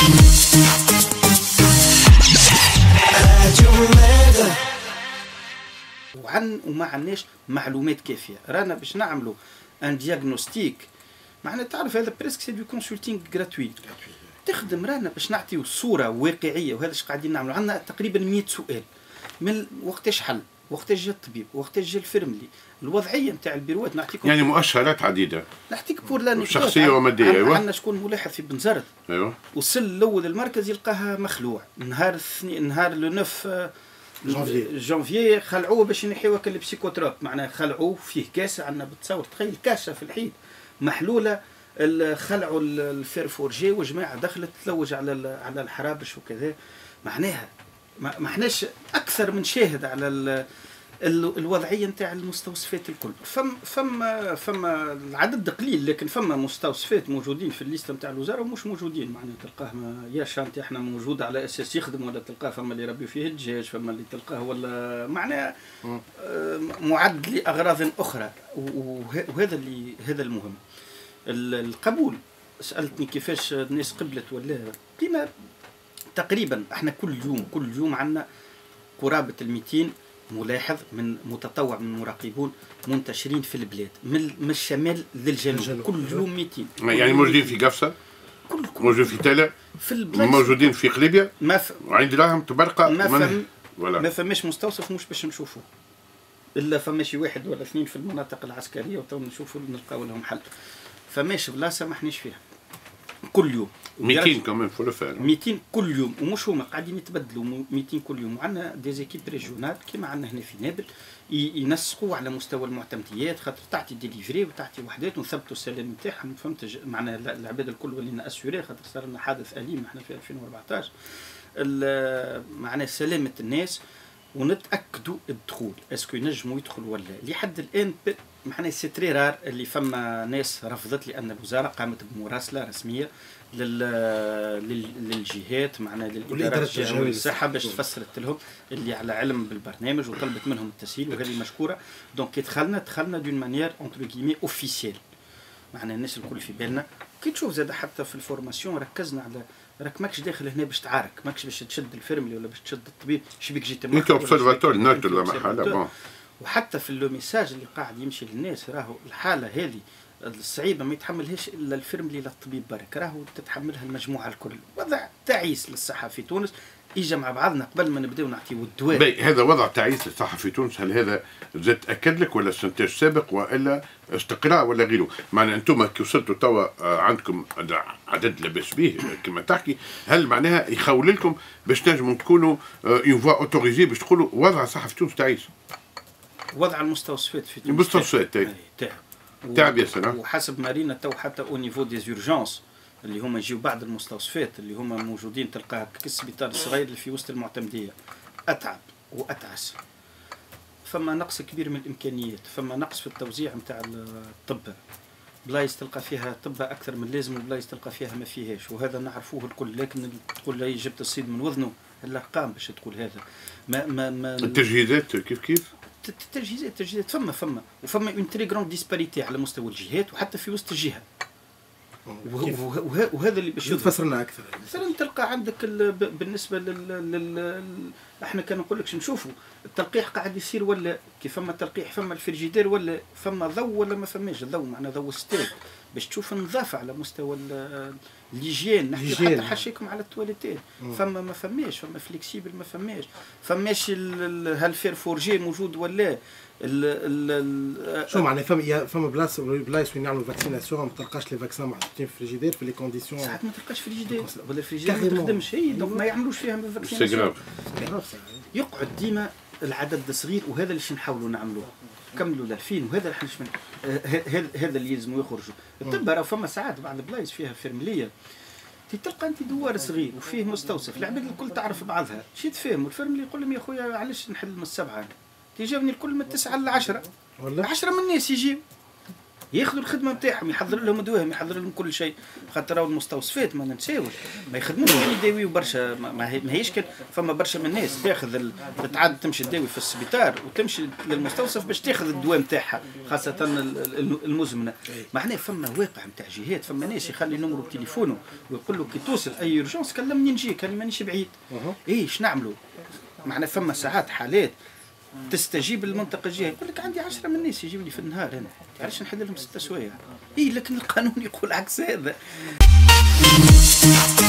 وما عندناش معلومات كافيه. رانا باش نعملوا ان دياغنوستيك معناها تعرف هذا بريسك سي دو كونسلتينغ غراتوي تخدم. رانا باش نعطيو صوره واقعيه وهذا اش قاعدين نعملوا. عندنا تقريبا 100 سؤال من وقتاش حل، وقتاش جا الطبيب، وقتاش جا الفيرملي، الوضعيه نتاع البيروات. نعطيكم يعني مؤشرات عديده نعطيك بور لاني شخصيه وماديه. ايوه عندنا شكون ملاحظ في بنزرت. ايوه وصل الاول المركز يلقاها مخلوع. نهار لو 9 جانفيي خلعوه باش ينحيوه كالبسيكوتروب، معناها خلعوه فيه كاسه. عندنا بتصور تخيل كاسه في الحيط محلوله، خلعوا الفيرفورجي وجماعه دخلت تلوج على الحرابش وكذا. معناها ما احناش اكثر من شاهد على الوضعيه نتاع المستوصفات الكل. فما العدد قليل، لكن فما مستوصفات موجودين في الليسته نتاع الوزاره ومش موجودين. معناها تلقاه يا شانتي احنا موجود على اساس يخدم، ولا تلقاه فما اللي يربيو فيه الدجاج، فما اللي تلقاه ولا معناها معد لاغراض اخرى. وهذا هذا المهم. القبول سالتني كيفاش الناس قبلت ولا قيمه. تقريبا احنا كل يوم عندنا قرابه 200 ملاحظ من متطوع من مراقبون منتشرين في البلاد من الشمال للجنوب. كل يوم 200. يعني موجودين في قفصه، موجودين في تالا، موجودين في قليبيه، وعند راهم تبرقه. ما فماش مستوصف مش باش نشوفوه، الا فماشي واحد ولا اثنين في المناطق العسكريه وتو نشوفوا نلقاو لهم حل. فماش بلاصه ما احناش فيها. كل يوم 200 كمان في الفعل 200 كل يوم، ومش هما قاعدين يتبدلوا 200 كل يوم. وعندنا ديزيكيب ريجيونال كيما عندنا هنا في نابل ينسقوا على مستوى المعتمديات، خاطر تعطي ديليفري وتعطي وحدات ونثبتوا السلام نتاعهم. فهمت معناها العباد الكل ولينا اسيوري، خاطر صار لنا حادث اليم احنا في 2014. معناها سلامه الناس ونتاكدوا الدخول اسكو ينجموا يدخلوا ولا. لحد الان معناها سي تري رار اللي فما ناس رفضت، لان الوزاره قامت بمراسله رسميه للجهات معناها للاداره الجهويه للصحه باش تفسرت لهم اللي على علم بالبرنامج وطلبت منهم التسهيل، وهذه مشكوره. دونك كي دخلنا دون مانيير اونتر كيمي اوفيسيال. معناها الناس الكل في بالنا. كي تشوف زاد حتى في الفورماسيون ركزنا على راك ماكش داخل هنا باش تعارك، ماكش باش تشد الفيرملي ولا باش تشد الطبيب. شبيك جيت انت اوبسيرفاتور نوتر لا محاله. وحتى في لو ميساج اللي قاعد يمشي للناس راهو الحاله هذه الصعيبه ما يتحملهاش الا الفيرملي لا الطبيب برك، راهو تتحملها المجموعه الكل. وضع تعيس للصحه في تونس. اجا مع بعضنا قبل ما نبداو نعطيو الدواء. هذا وضع تعيس للصحه في تونس، هل هذا زاد اكد لك ولا استنتاج سابق والا استقراء ولا غيره؟ معناها انتم كي وصلتوا توا عندكم عدد لاباس به كما تحكي، هل معناها يخول لكم باش تنجموا تكونوا اون فوا اوتوريزي باش تقولوا وضع الصحه في تونس تعيس؟ وضع المستوصفات في تونس المستوصفات تعب ياسر. وحسب مارينا تو حتى او نيفو دي زورجونس اللي هما يجيو بعد المستوصفات اللي هما موجودين تلقاها كالسبيطار الصغير اللي في وسط المعتمديه اتعب واتعس. فما نقص كبير من الامكانيات، فما نقص في التوزيع نتاع الطب. بلايص تلقى فيها طب اكثر من لازم، وبلايص تلقى فيها ما فيهاش، وهذا نعرفوه الكل. لكن تقول لي جبت الصيد من وذنه الارقام باش تقول هذا. ما التجهيزات كيف التجهيزات فما اون تري غراند ديسباريتي على مستوى الجهات وحتى في وسط الجهه. وهذا اللي باش تفسر لنا اكثر. مثلا تلقى عندك بالنسبه احنا كان نقول لك نشوفوا التلقيح قاعد يصير ولا كيف فما تلقيح، فما الفريجيدير ولا فما ضوء ولا ما فماش ضوء، معناها ضوء ستيك باش تشوف النظافه على مستوى الهيجين. نحكي حتى حاشيكم على التواليتات فما ما فماش، فما فليكسيبل ما فماش هالفير فورجي موجود ولا شو معناها فما بلايص وين يعملوا فاكسيناسيون ما تلقاش لي فاكسان محطوطين في الفريجيدير في لي كونديسيون. ساعات ما تلقاش فريجيدير ولا الفريجيدير ما تخدمش هي، دونك ما يعملوش فيها الفاكسيناسيون. يقعد ديما العدد صغير، وهذا اللي نحاولوا نعملوه. كملوا ل 2000 وهذا هذا اللي يلزموا يخرجوا. الطب راه فما ساعات بعض البلايص فيها فيرمليه تلقى انت دوار صغير وفيه مستوصف، العباد الكل تعرف بعضها، شي تفهموا الفيرملي يقول لهم يا خويا علاش نحل من 7 تجاوبني الكل من 9 ل 10 والله 10 من الناس يجيو ياخذوا الخدمه نتاعهم، يحضر لهم دواهم، يحضر لهم كل شيء، خاطر راهو المستوصفات ما ننساوش ما يخدموش كان يداويو برشا، ما هيش كان فما برشا من الناس تاخذ تعاد تمشي تداوي في السبيطار وتمشي للمستوصف باش تاخذ الدواء نتاعها، خاصه المزمنه. معناه فما واقع نتاع جهات، فما ناس يخلي نمرو بتليفونه ويقول له كي توصل اي يورجونس كلمني نجيك، انا مانيش بعيد. ايش نعملوا؟ معناه فما ساعات حالات تستجيب للمنطقه الجهه، يقول لك عندي 10 من الناس يجيب لي في النهار، انا تعرفش نحل لهم 6 سوايع. لكن القانون يقول عكس هذا.